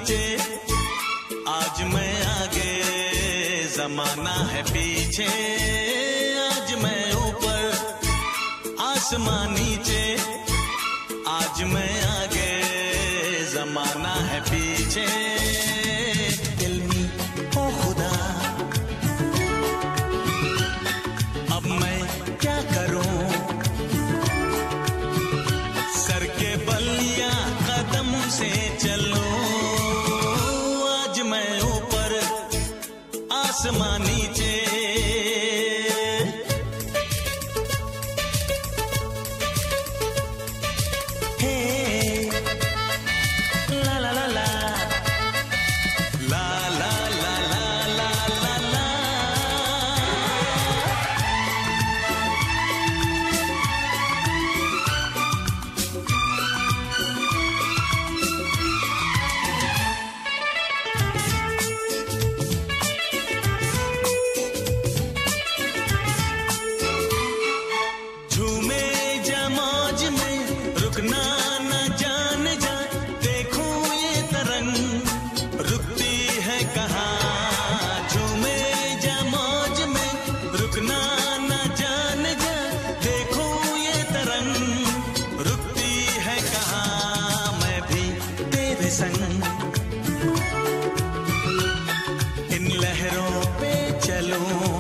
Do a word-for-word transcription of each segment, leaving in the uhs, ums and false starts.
नीचे, आज मैं आगे जमाना है पीछे, आज मैं ऊपर आसमां नीचे, आज मैं आगे जमाना है पीछे। इल्मी ओ खुदा अब मैं क्या करूं, सर के बल या कदम से चलो, आज मैं ऊपर आसमां नीचे। इन लहरों पे चलूं,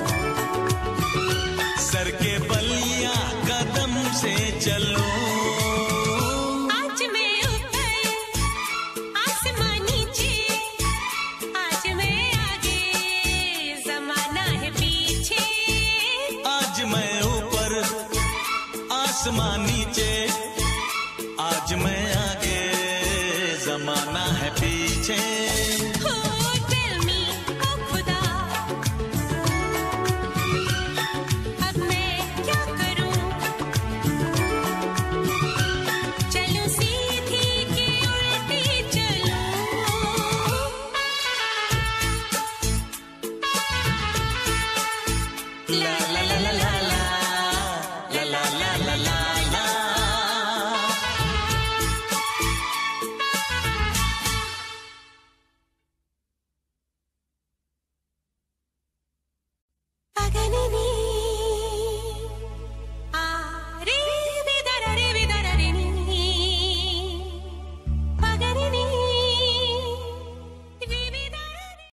सर के बल या कदम से चलूं, आज मैं ऊपर आसमां नीचे, आज मैं आगे जमाना है पीछे, आज मैं ऊपर आसमां नीचे।